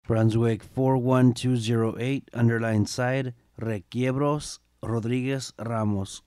Brunswick 41208, underline side, Requiebros, Rodríguez Ramos.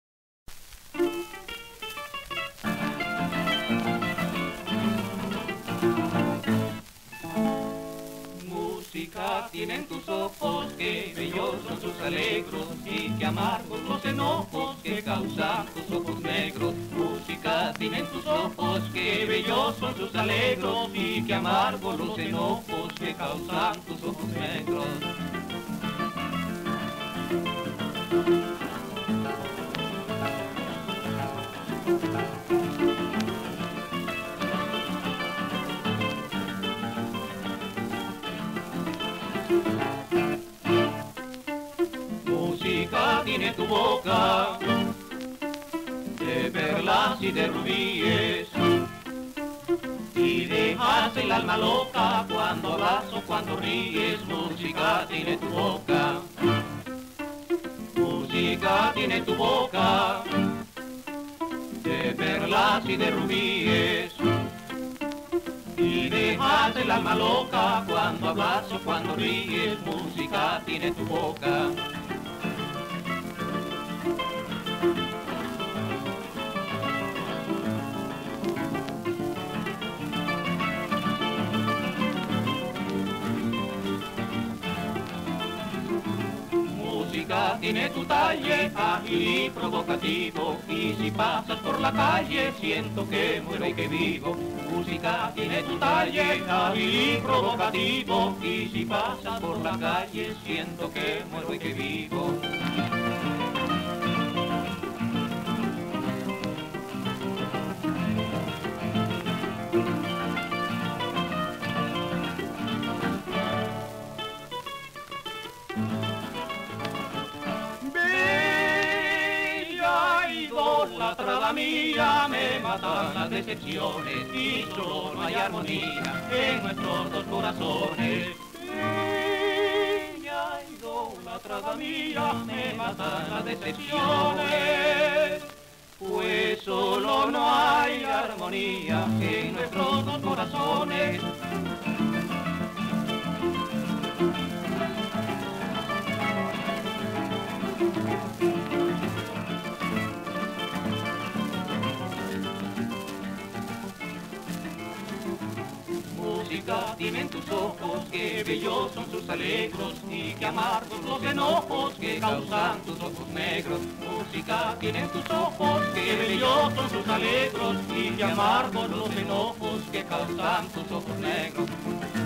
Música tienen tus ojos, que bellos son sus alegros, y que amargos los enojos que causan tus ojos negros. Música tienen tus ojos, que bellos son sus alegros, y que amargos los enojos que causan tus ojos negros. Música tiene tu boca, de perlas y de rubíes, y dejas el alma loca cuando hablas o cuando ríes. Música tiene tu boca, música tiene tu boca, de perlas y de rubíes, y dejas el alma loca cuando hablas o cuando ríes. Música tiene tu boca. Música tiene tu talle ágil y provocativo, y si pasas por la calle siento que muero y que vivo. Música tiene tu talle ágil y provocativo, y si pasas por la calle siento que muero y que vivo. Idolatrada mía, me matan las decepciones y solo no hay armonía en nuestros dos corazones. Bella idolatrada mía, me matan las decepciones, pues solo no hay armonía en nuestros dos corazones. Música tienen tus ojos, que bellos son sus alegros, y que amargos los enojos que causan tus ojos negros. Música tienen tus ojos, que bellos son sus alegros, y que amargos los enojos que causan tus ojos negros.